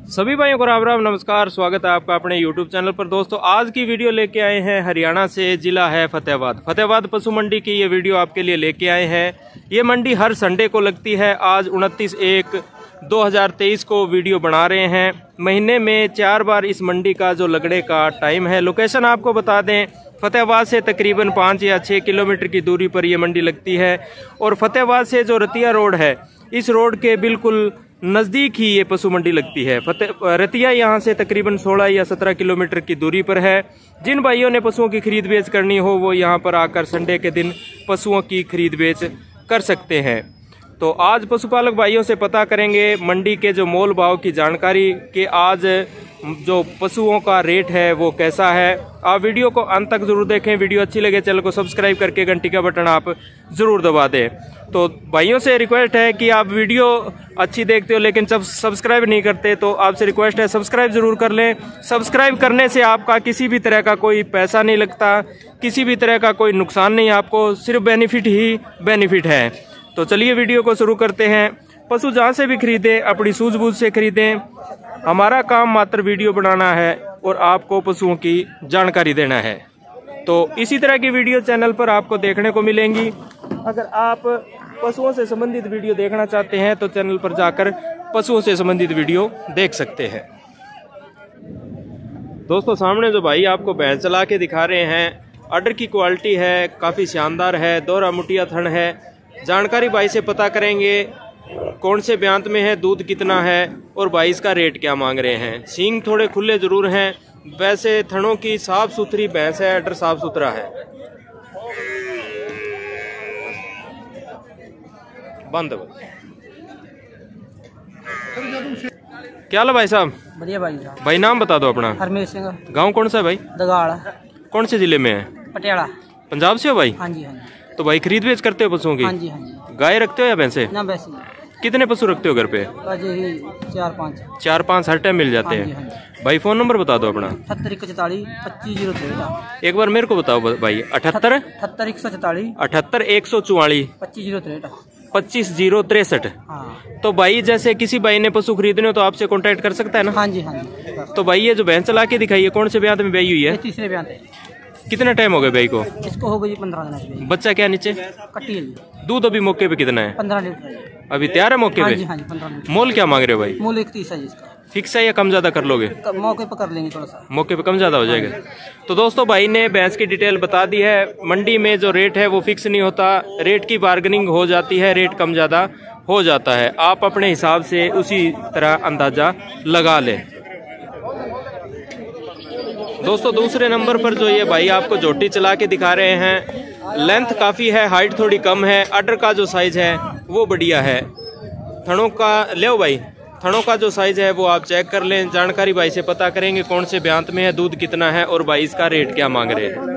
सभी भाइयों को राम राम नमस्कार। स्वागत है आपका अपने YouTube चैनल पर। दोस्तों आज की वीडियो लेके आए हैं हरियाणा से, जिला है फतेहाबाद पशु मंडी की ये वीडियो आपके लिए लेके आए हैं। ये मंडी हर संडे को लगती है। आज 29/1/2023 को वीडियो बना रहे हैं। महीने में 4 बार इस मंडी का जो लगड़े का टाइम है। लोकेशन आपको बता दें, फतेहाबाद से तकरीबन 5 या 6 किलोमीटर की दूरी पर यह मंडी लगती है। और फतेहाबाद से जो रतिया रोड है, इस रोड के बिल्कुल नज़दीक ही ये पशु मंडी लगती है। रतिया यहाँ से तकरीबन 16 या 17 किलोमीटर की दूरी पर है। जिन भाइयों ने पशुओं की खरीद बेच करनी हो वो यहाँ पर आकर संडे के दिन पशुओं की खरीद बेच कर सकते हैं। तो आज पशुपालक भाइयों से पता करेंगे मंडी के जो मोल भाव की जानकारी कि आज जो पशुओं का रेट है वो कैसा है। आप वीडियो को अंत तक जरूर देखें। वीडियो अच्छी लगे चैनल को सब्सक्राइब करके घंटी का बटन आप जरूर दबा दें। तो भाइयों से रिक्वेस्ट है कि आप वीडियो अच्छी देखते हो लेकिन जब सब्सक्राइब नहीं करते तो आपसे रिक्वेस्ट है सब्सक्राइब जरूर कर लें। सब्सक्राइब करने से आपका किसी भी तरह का कोई पैसा नहीं लगता, किसी भी तरह का कोई नुकसान नहीं, आपको सिर्फ बेनिफिट ही बेनिफिट है। तो चलिए वीडियो को शुरू करते हैं। पशु जहाँ से भी खरीदें अपनी सूझबूझ से खरीदें। हमारा काम मात्र वीडियो बनाना है और आपको पशुओं की जानकारी देना है। तो इसी तरह की वीडियो चैनल पर आपको देखने को मिलेंगी। अगर आप पशुओं से संबंधित वीडियो देखना चाहते हैं तो चैनल पर जाकर पशुओं से संबंधित वीडियो देख सकते हैं। दोस्तों सामने जो भाई आपको भैंस चला के दिखा रहे हैं, ऑर्डर की क्वालिटी है, काफ़ी शानदार है, दोहरा मुटिया थन है। जानकारी भाई से पता करेंगे कौन से ब्यांत में है, दूध कितना है और भाई इसका रेट क्या मांग रहे हैं। सींग थोड़े खुले जरूर हैं, वैसे थनों की साफ सुथरी भैंस है, ऑर्डर साफ सुथरा है। बंद क्या हाल भाई साहब? बढ़िया भाई साहब। भाई नाम बता दो अपना। हरमेश सिंह। गांव कौन सा है भाई? दगाड़। कौन से जिले में है? पटियाला। पंजाब से हो भाई? हाँ जी हाँ जी। तो भाई खरीद बेच करते हो पशुओं की? हाँ जी हाँ जी। गाय रखते हो या भैंसे? ना वैसे। कितने पशु रखते हो घर पे? 4-5 हर टाइम मिल जाते हाँ जी, हैं। हाँ जी। भाई फोन नंबर बता दो अपना। 78 144 25 एक बार मेरे को बताओ भाई। 78 144 78 144 25 063। हाँ। तो भाई जैसे किसी भाई ने पशु खरीदने हो तो आपसे कांटेक्ट कर सकता है ना? हाँ जी हाँ जी। तो भाई ये जो भैंस चला के दिखाई है कौन से ब्याह में ब्याई हुई है? तीसरे ब्याह पे। कितना टाइम हो गया भाई को? इसको हो गई 15 दिन। बच्चा क्या नीचे? कट्टी है। दूध अभी मौके पे कितना है? 15 लीटर। अभी तैयार है मौके हाँ पे? जी हाँ जी 15 लीटर। मोल क्या मांग रहे हो भाई? मूल 31 है जिसका। फिक्स है या कम ज्यादा कर लोगे? मौके पर कर लेंगे थोड़ा सा। मौके पे कम ज्यादा हो जाएगा। तो दोस्तों भाई ने भैंस की डिटेल बता दी है। मंडी में जो रेट है वो फिक्स नहीं होता, रेट की बार्गेनिंग हो जाती है, रेट कम ज्यादा हो जाता है। आप अपने हिसाब से उसी तरह अंदाजा लगा लें। दोस्तों दूसरे नंबर पर जो ये भाई आपको झोटी चला के दिखा रहे हैं, लेंथ काफ़ी है, हाइट थोड़ी कम है, अडर का जो साइज है वो बढ़िया है। थनों का ले भाई, थनों का जो साइज है वो आप चेक कर लें। जानकारी भाई से पता करेंगे कौन से ब्यांत में है, दूध कितना है और भाई इसका रेट क्या मांग रहे हैं।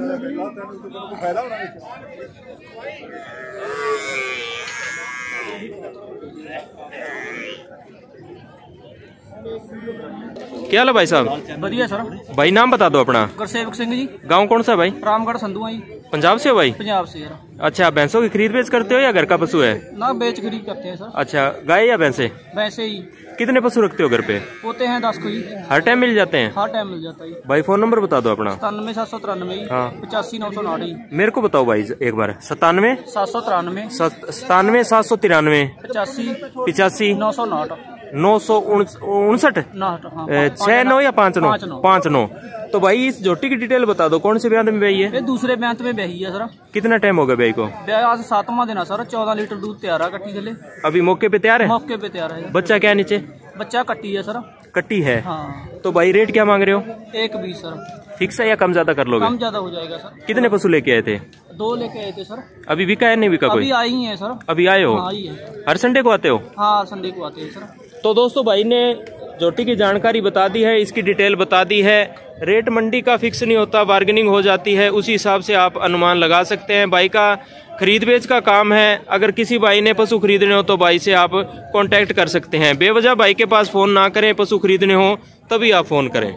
क्या हाल है भाई साहब? बढ़िया सर। भाई नाम बता दो अपना। गुरसेवक सिंह जी। गांव कौन सा भाई? रामगढ़ संधुआ जी। पंजाब से हो भाई? पंजाब से यार। अच्छा, भैंसों की खरीद बेच करते हो या घर का पशु है? ना बेच खरीद करते हैं सर। अच्छा, गाय या भैंसे? वैसे ही। कितने पशु रखते हो घर पे? होते हैं 10 को जी। हर टाइम मिल जाते हैं? हर टाइम मिल जाता है। भाई फोन नंबर बता दो अपना। 97 793 हाँ 85 909। मेरे को बताओ भाई एक बार। 97 793 97 793 85 85 909 959 हाँ। 6 9 या 5 9? 5 9। तो भाई इस जोटी की डिटेल बता दो, कौन से ब्याह में ब्याई है? ये दूसरे ब्यांत में ब्याही है सर। कितना टाइम हो गया ब्याई को? ब्याह आज 7वां दिन है सर। 14 लीटर दूध तैयार है कट्टी के लिए। अभी मौके पे तैयार है? मौके पे तैयार है। बच्चा क्या है नीचे? बच्चा कट्टी है सर। कट्टी है? हाँ। तो भाई रेट क्या मांग रहे हो? 120 सर। फिक्स है या कम ज्यादा कर लोगे? कम ज्यादा हो जाएगा सर। कितने पशु लेके आए थे? 2 लेके आए थे सर। अभी बिका है नहीं बिका कोई? अभी आई है सर। अभी आए हो? हाँ, आई है। हर संडे को आते हो? हाँ संडे को आते हैं सर। तो दोस्तों भाई ने जोटी की जानकारी बता दी है, इसकी डिटेल बता दी है। रेट मंडी का फिक्स नहीं होता, बार्गेनिंग हो जाती है, उसी हिसाब से आप अनुमान लगा सकते हैं। भाई का खरीद बेच का काम है। अगर किसी भाई ने पशु खरीदने हो तो भाई से आप कांटेक्ट कर सकते हैं। बेवजह भाई के पास फोन ना करें, पशु खरीदने हो तभी आप फोन करें।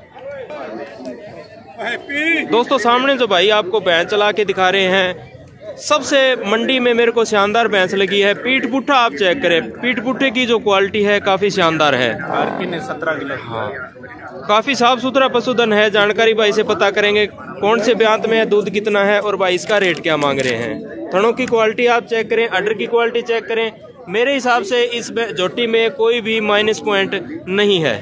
दोस्तों सामने जो भाई आपको भैंस चला के दिखा रहे हैं, सबसे मंडी में मेरे को शानदार भैंस लगी है। पीठ पुट्ठा आप चेक करें, पीठ पुट्ठे की जो क्वालिटी है काफी शानदार है। 17 किलो। हाँ, काफी साफ सुथरा पशुधन है। जानकारी भाई से पता करेंगे कौन से ब्यांत में है, दूध कितना है और भाई इसका रेट क्या मांग रहे हैं। थनों की क्वालिटी आप चेक करें, अडर की क्वालिटी चेक करें। मेरे हिसाब से इस जोटी में कोई भी माइनस पॉइंट नहीं है।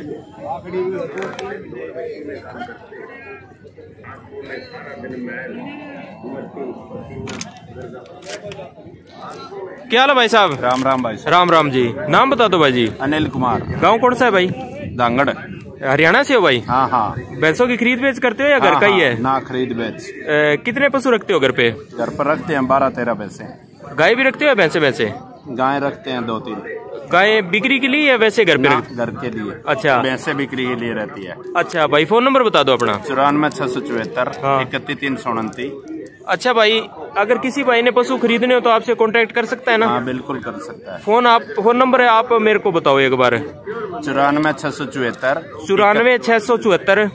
क्या हाल है भाई साहब? राम राम भाई साहब। राम राम जी। नाम बता दो भाई जी। अनिल कुमार। गांव कौन सा है भाई? दांगड़। हरियाणा से हो भाई? हाँ हाँ। भैंसों की खरीद बेच करते हो या घर का ही है? ना खरीद बेच। कितने पशु रखते हो घर पे? घर पर रखते हैं 12-13 भैंसे। गाय भी रखते हो या भैंसे? गाय रखते हैं 2-3। गाय बिक्री के लिए या वैसे घर पे? घर के लिए। अच्छा, भैंसे बिक्री के लिए रहती है। अच्छा भाई, फोन नंबर बता दो अपना। 94 हाँ। 674 31 अच्छा भाई, अगर किसी भाई ने पशु खरीदने हो तो आपसे कांटेक्ट कर सकता है ना? हाँ बिल्कुल कर सकता है। फोन नंबर है, आप मेरे को बताओ एक बार। 94 674 94 674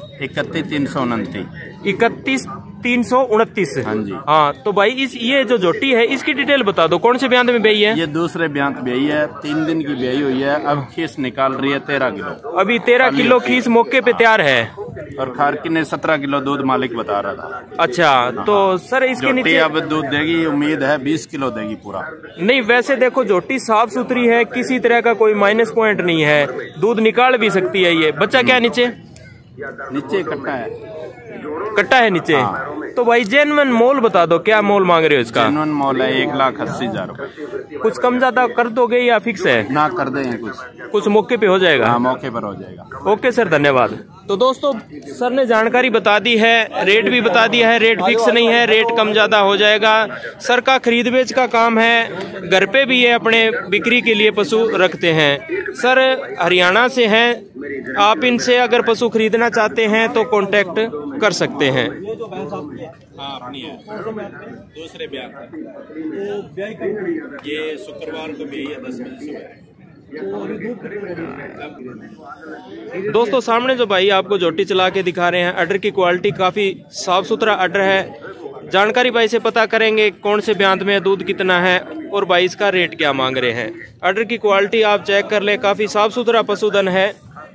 31 329। हाँ जी। हाँ, तो भाई ये जो जोटी है इसकी डिटेल बता दो, कौन से ब्यांत में ब्याई है? ये दूसरे ब्यांत ब्याई है, 3 दिन की ब्याई हुई है। अब खीस निकाल रही है 13 किलो। अभी 13 किलो खीस मौके पे तैयार है। और खारकी ने 17 किलो दूध मालिक बता रहा था। अच्छा, तो सर इसके नीचे अब दूध देगी, उम्मीद है 20 किलो देगी पूरा। नहीं, वैसे देखो जोटी साफ सुथरी है, किसी तरह का कोई माइनस पॉइंट नहीं है, दूध निकाल भी सकती है। ये बच्चा क्या है नीचे? नीचे कट्टा है। कट्टा है नीचे। हाँ। तो भाई जेन्युइन मोल बता दो, क्या मोल मांग रहे हो इसका? जेन्युइन मोल है 1,80,000 रुपए। कुछ कम ज्यादा कर दोगे या फिक्स है? ना कर देंगे, कुछ मौके पे हो जाएगा। हाँ, मौके पर हो जाएगा। ओके सर, धन्यवाद। तो दोस्तों सर ने जानकारी बता दी है, रेट भी बता दिया है। रेट फिक्स नहीं है, रेट कम ज्यादा हो जाएगा। सर का खरीद बेच का काम है, घर पे भी ये अपने बिक्री के लिए पशु रखते हैं। सर हरियाणा से हैं, आप इनसे अगर पशु खरीदना चाहते हैं तो कांटेक्ट कर सकते हैं। हाँ, अपनी है। दूसरे ब्याह ये शुक्रवार को भी है 10 बजे सुबह। दोस्तों सामने जो भाई आपको जोटी चला के दिखा रहे हैं, अडर की क्वालिटी काफी साफ सुथरा अडर है। जानकारी भाई से पता करेंगे कौन से ब्यांत में दूध कितना है और भाई इसका रेट क्या मांग रहे हैं। अडर की क्वालिटी आप चेक कर ले, काफी साफ सुथरा पशुधन है।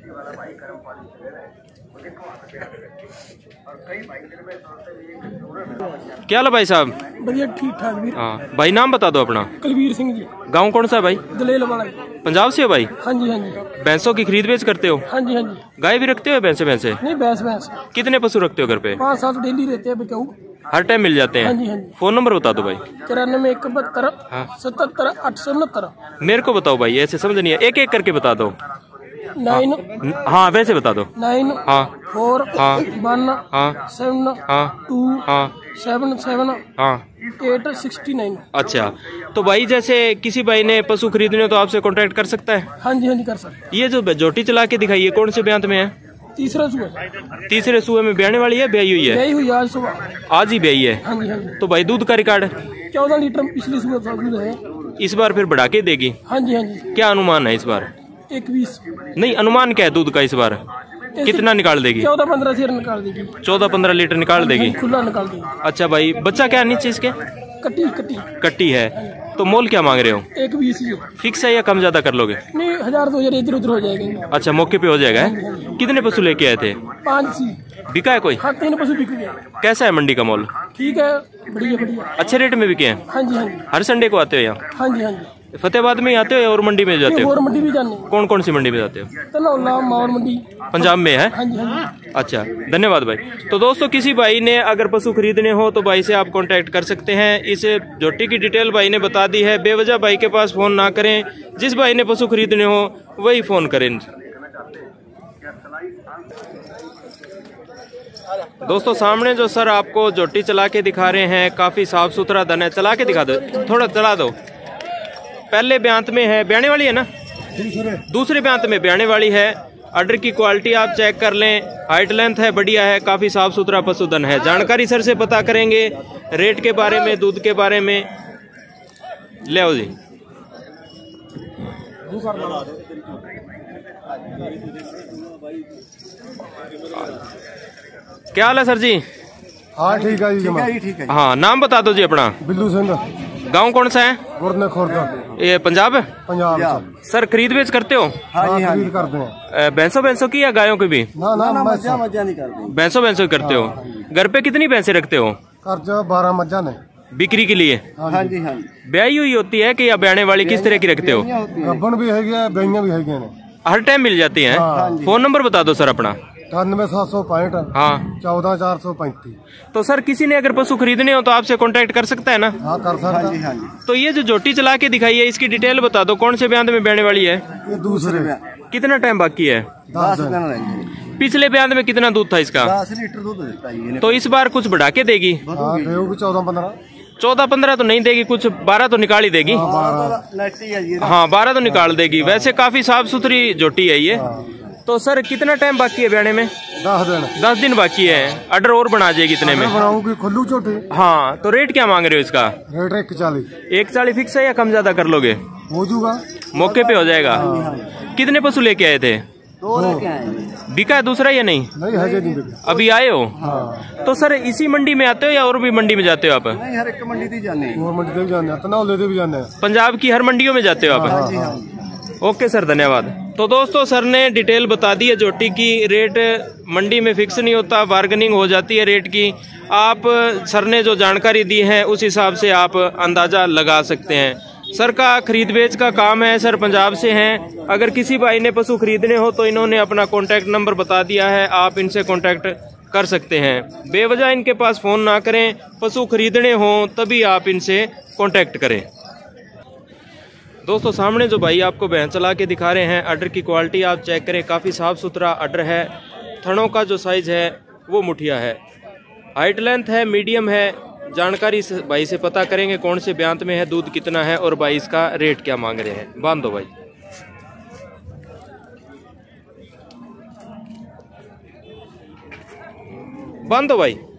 क्या हाल भाई साहब? बढ़िया, ठीक ठाक भी। हाँ भाई, नाम बता दो अपना। कुलवीर सिंह जी। गांव कौन सा भाई? दलेल वाला। पंजाब से हो भाई? हाँ जी हाँ जी। भैंसों की खरीद बेच करते हो? हाँ जी हाँ जी। गाय भी रखते हो? भैंसे नहीं, भैंस। कितने पशु रखते हो घर पे? 5-7 डेली रहते हैं बिकाऊ। हर टाइम मिल जाते हैं? हाँ जी हाँ जी। फोन नंबर बता दो भाई। 93 172 हाँ। 77 869। मेरे को बताओ भाई, ऐसे समझ नहीं है, एक एक करके बता दो। 9 हाँ वैसे बता दो। 9 हाँ 4 हाँ 1 हाँ 7 हाँ 2 हाँ 7 7 हाँ 8 69। अच्छा, तो भाई जैसे किसी भाई ने पशु खरीदने हो तो आपसे कांटेक्ट कर सकता है? हाँ जी कर सकते। ये जो जोटी चला के दिखाई है कौन से ब्यांत में है? तीसरा सुबह। तीसरे सूबे में ब्याने वाली है, ब्याई हुई है? ब्याई हुई आज सुबह। आज ही ब्याई है? हाँ जी। तो भाई दूध का रिकॉर्ड 14 लीटर पिछली सुबह दूध है। इस बार फिर बढ़ा के देगी? हाँ जी। क्या अनुमान है इस बार? 21। नहीं, अनुमान क्या है दूध का इस बार? कितना निकाल देगी? 14-15 लीटर निकाल देगी। 14-15 लीटर निकाल देगी? खुला निकाल देगी। अच्छा भाई, बच्चा क्या नीचे इसके? कट्टी है। तो मोल क्या मांग रहे हो? 1,20। फिक्स है या कम ज्यादा कर लोगे? नहीं, 1000-2000 इधर उधर हो जाएगा। अच्छा, मौके पे हो जाएगा है? कितने पशु लेके आए थे? 5। बिका है कोई? हाँ, 3 पशु बिक गए। कैसा है मंडी का मोल? ठीक है, बढ़िया। अच्छे रेट में बिके हैं? हाँ जी। हर संडे को आते हो यहाँ? हाँ जी। फतेहाबाद में ही आते हो या और मंडी में जाते हो? और मंडी भी जाने। कौन सी मंडी में जाते हो? तनौला मावर मंडी पंजाब में है? हाँ जी। अच्छा, धन्यवाद भाई। तो दोस्तों किसी भाई ने अगर पशु खरीदने हो तो भाई से आप कांटेक्ट कर सकते हैं। इस जोटी की डिटेल भाई ने बता दी है। बेवजह भाई के पास फोन ना करें, जिस भाई ने पशु खरीदने हो वही फोन करें। दोस्तों सामने जो सर आपको जोटी चला के दिखा रहे हैं, काफी साफ सुथरा धन है। चला के दिखा दो, थोड़ा चला दो। पहले ब्यांत में है, ब्याने वाली है ना? दूसरे ब्यांत में ब्याने वाली है। अडर की क्वालिटी आप चेक कर लें, हाइट लेंथ है, बढ़िया है, काफी साफ सुथरा पशुधन है। जानकारी सर से पता करेंगे रेट के बारे में, दूध के बारे में। ले आओ जी। क्या हाल है सर जी? हाँ ठीक है जी, ठीक है। हाँ, नाम बता दो जी अपना। बिल्लू सिंह, गांव कौन सा है? गुरने खुर्द, ये पंजाब है? पंजाब। सर खरीद बेच करते हो? हाँ खरीद करते हैं। भैंसों की या गायों की भी? ना मज्जा नहीं करते। भैंसों की करते हो। घर पे कितनी भैंसे रखते हो? कर्ज 12 मज्जा ने बिक्री के लिए? हाँ जी। ब्याई हुई होती है कि या ब्याने वाली, किस तरह की रखते हो? गब्बन भी है, बैया भी है, हर टाइम मिल जाती है? फोन नंबर बता दो सर अपना। 9765 हाँ 14435। तो सर किसी ने अगर पशु खरीदने हो तो आपसे कांटेक्ट कर सकता है ना? हाँ कर सकता। तो ये जो जोटी चला के दिखाई है, इसकी डिटेल बता दो, कौन से ब्यान में ब्याने वाली है? ये दूसरे कितना टाइम बाकी है? 10 दिन। पिछले ब्यान में कितना दूध था इसका? 10 लीटर दूध देता है। तो इस बार कुछ बढ़ा के देगी? हाँ देगी 14-15। 14-15 तो नहीं देगी, कुछ 12 तो निकाल ही देगी। हाँ 12 तो निकाल देगी। वैसे काफी साफ सुथरी जोटी है ये। तो सर कितना टाइम बाकी है ब्याने में? 10 दिन। 10 दिन बाकी है। ऑर्डर और बना जाएगी इतने में? बनाऊंगी खुल्लू छोटी। हाँ, तो रेट क्या मांग रहे हो इसका? रेट 140। 140 फिक्स है या कम ज्यादा कर लोगे? हो जूगा, मौके पे हो जाएगा। कितने पशु लेके आए थे? 2 लेके आए। बिका है दूसरा या नहीं? नहीं है नहीं बिका। अभी आए हो? हाँ। तो सर इसी मंडी में आते हो या और भी मंडी में जाते हो आप? नहीं, हर एक मंडी थी जाने। और मंडी दे भी जाने हैं, तनाव ले भी जाने हैं। पंजाब की हर मंडियों में जाते हो आप? ओके सर, धन्यवाद। तो दोस्तों सर ने डिटेल बता दी है जोटी की। रेट मंडी में फिक्स नहीं होता, बार्गेनिंग हो जाती है रेट की। आप सर ने जो जानकारी दी है उस हिसाब से आप अंदाजा लगा सकते हैं। सर का खरीद बेच का काम है। सर पंजाब से हैं। अगर किसी भाई ने पशु खरीदने हो तो इन्होंने अपना कॉन्टैक्ट नंबर बता दिया है, आप इनसे कॉन्टैक्ट कर सकते हैं। बेवजह इनके पास फोन ना करें, पशु खरीदने हो तभी आप इनसे कॉन्टैक्ट करें। दोस्तों सामने जो भाई आपको भैंस चला के दिखा रहे हैं, अडर की क्वालिटी आप चेक करें, काफ़ी साफ़ सुथरा अडर है। थनों का जो साइज़ है वो मुठिया है। हाइट लेंथ है मीडियम है। जानकारी से भाई से पता करेंगे कौन से ब्यांत में है, दूध कितना है और भाई इसका रेट क्या मांग रहे हैं। बांध दो भाई। बांध दो भाई।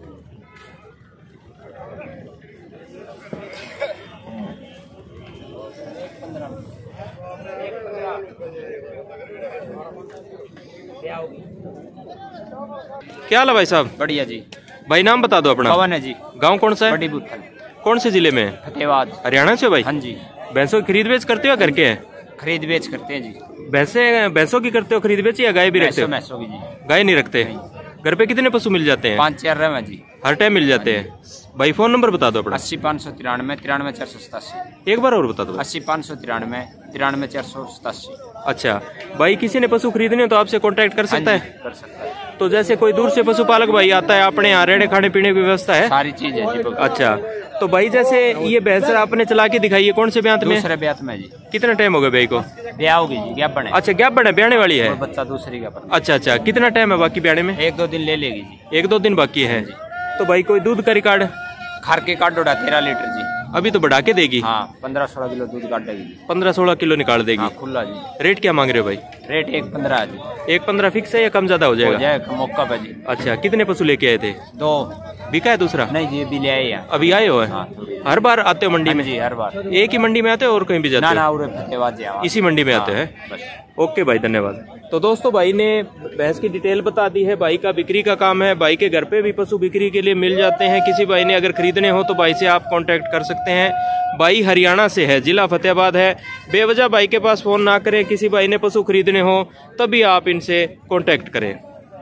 क्या हाल है भाई साहब? बढ़िया जी। भाई नाम बता दो अपना। पवन है जी। गांव कौन सा है? बड़ी बुत्थल। कौन से जिले में? फतेहाबाद। हरियाणा से भाई? हाँ जी। भैंसों की खरीद बेच करते हो या घर के हैं? खरीद बेच करते हैं जी। भैंसों की करते हो खरीद बेच या गाय भी रखते हो? मैसों की जी। गाय नहीं रखते? घर पे कितने पशु मिल जाते हैं? 5-4 रहे जी। हर टाइम मिल जाते हैं भाई। फोन नंबर बता दो अपना। 80-593 93-487। एक बार और बता दो। 80-593 93-487। अच्छा भाई, किसी ने पशु खरीदने तो आपसे कांटेक्ट कर सकता है? कर सकता है। तो जैसे कोई दूर से पशुपालक भाई आता है, अपने यहाँ रहने खाने पीने की व्यवस्था है? सारी चीज है जी। अच्छा, तो भाई जैसे ये भैंस आपने चला के दिखाई है, कौन से ब्यांत में? दूसरे ब्यात में जी। कितना टाइम हो गया भाई को? ब्याह होगी जी, गैप बने। अच्छा गैप बने, ब्याने वाली है? और बच्चा दूसरी का बने। अच्छा, कितना टाइम है बाकी ब्याने में? 1-2 दिन ले लेगी जी। 1-2 दिन बाकी है। तो भाई कोई दूध का रिकॉर्ड? खार के काट डोड़ा 13 लीटर जी। अभी तो बढ़ा के देगी? हाँ 15-16 किलो दूध काट देगी। 15-16 किलो निकाल देगी? हाँ खुला जी। रेट क्या मांग रहे हो भाई? रेट 1.15 जी। 1.15 फिक्स है या कम ज्यादा हो जाएगा? हो जाएगा मौका पे जी। अच्छा, कितने पशु लेके आए थे? 2। बिका है दूसरा? नहीं जी, अभी ले आए हैं। अभी आए हो? हाँ, हर बार आते हो मंडी में? जी हर बार। एक ही मंडी में आते हो और कहीं भी जाते हो? ना उरे फतेहाबाद जी। इसी मंडी में आते हैं? ओके भाई, धन्यवाद। तो दोस्तों भाई ने भैंस की डिटेल बता दी है। भाई का बिक्री का काम है। भाई के घर पे भी पशु बिक्री के लिए मिल जाते हैं। किसी भाई ने अगर खरीदने हो तो भाई से आप कांटेक्ट कर सकते हैं। भाई हरियाणा से है, जिला फतेहाबाद है। बेवजह भाई के पास फोन ना करें। किसी भाई ने पशु खरीदने हो तभी आप इनसे कांटेक्ट करें।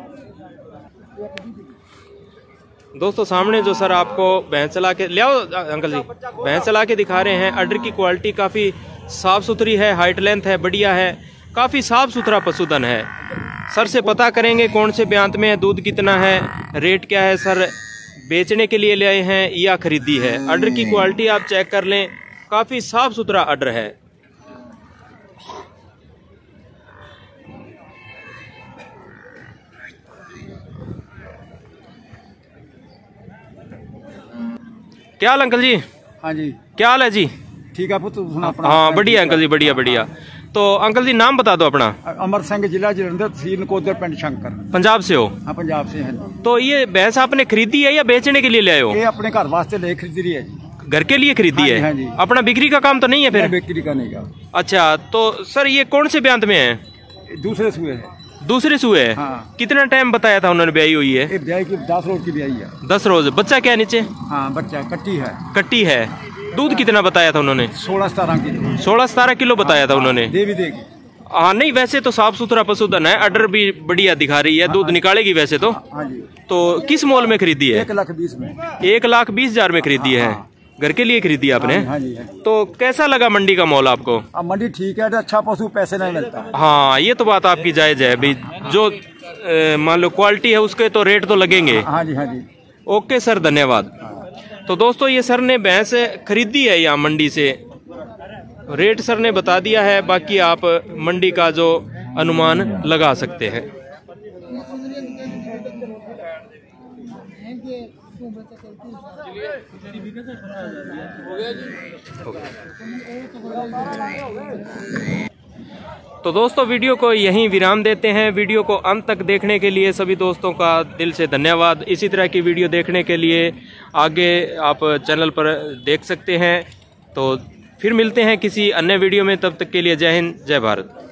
दोस्तों सामने जो सर आपको भैंस चला के ले आओ अंकल जी, भैंस चला के दिखा रहे हैं। अडर की क्वालिटी काफ़ी साफ़ सुथरी है, हाइट लेंथ है, बढ़िया है, काफ़ी साफ़ सुथरा पशुधन है। सर से पता करेंगे कौन से ब्यांत में है, दूध कितना है, रेट क्या है। सर बेचने के लिए ले आए हैं या खरीदी है? अडर की क्वालिटी आप चेक कर लें, काफ़ी साफ़ सुथरा अडर है। क्या हाल अंकल जी? हाँ जी क्या हाल है जी? ठीक है पुत्र। हाँ बढ़िया अंकल जी, बढ़िया बढ़िया। तो अंकल जी नाम बता दो अपना। अमर सिंह, जिला जलंधर, तहसील नकोदर, पिंड शंकर। पंजाब से हो? हाँ पंजाब से हैं। तो ये भैंस आपने खरीदी है या बेचने के लिए ले आए हो? ये अपने घर वास्ते ले खरीदी है जी। घर के लिए खरीदी हाँ जी, है? हाँ जी। अपना बिक्री का काम तो नहीं है फिर? बिक्री का नहीं का। अच्छा, तो सर ये कौन से ब्यांत में है? दूसरे सूए है। दूसरे सुए है। हाँ। कितना टाइम बताया था उन्होंने ब्याई हुई है? ये ब्याई की 10 रोज की ब्याई है। 10 रोज। बच्चा क्या नीचे? हाँ, बच्चा कट्टी है। कट्टी है। दूध कितना बताया था उन्होंने? 16-17 किलो। 16-17 किलो बताया था उन्होंने। दे भी देगी। हाँ, नहीं वैसे तो साफ सुथरा पशुधन है, अडर भी बढ़िया दिखा रही है, दूध निकालेगी वैसे तो। हाँ जी। तो किस मोल में खरीदी है? 1,20,000 में। 1,20,000 में खरीदी है। घर के लिए खरीदी आपने? हाँ जी, हाँ जी। तो कैसा लगा मंडी का मॉल आपको? अब मंडी ठीक है तो अच्छा पशु पैसे नहीं मिलता। हाँ, ये तो बात आपकी जायज है भाई, जो मान लो क्वालिटी है उसके तो रेट तो लगेंगे। हाँ जी, हाँ जी। ओके सर, धन्यवाद। तो दोस्तों ये सर ने भैंस खरीदी है यहाँ मंडी से, रेट सर ने बता दिया है, बाकी आप मंडी का जो अनुमान लगा सकते हैं। तो दोस्तों वीडियो को यहीं विराम देते हैं। वीडियो को अंत तक देखने के लिए सभी दोस्तों का दिल से धन्यवाद। इसी तरह की वीडियो देखने के लिए आगे आप चैनल पर देख सकते हैं। तो फिर मिलते हैं किसी अन्य वीडियो में, तब तक के लिए जय हिंद, जय भारत।